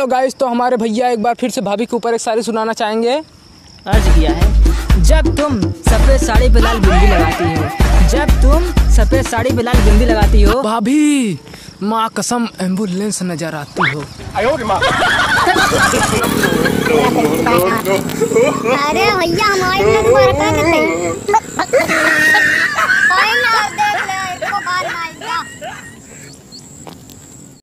Hello guys, तो हमारे भैया एक बार फिर से भाभी के ऊपर एक शायरी सुनाना चाहेंगे। अर्ज किया है। जब तुम सफेद साड़ी पे लाल बिंदी लगाती हो, जब तुम सफेद साड़ी पे लाल बिंदी लगाती हो, भाभी माँ कसम एम्बुलेंस नजर आती हो। अरे भैया हमारे